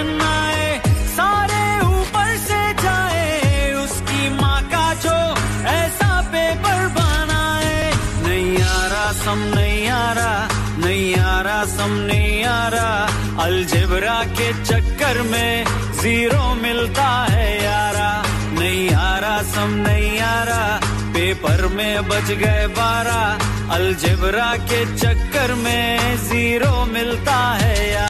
चिन्नाए, सारे ऊपर से जाए, उसकी माँ का जो ऐसा पेपर बनाए। नहीं आ रहा सम नहीं आ रहा, नहीं आ रहा सम नहीं आ रहा, अलजेब्रा के चक्कर में जीरो मिलता है यारा। नहीं आ रहा सम नहीं आ रहा, पेपर में बच गए 12, अलजेब्रा के चक्कर में जीरो मिलता है यारा।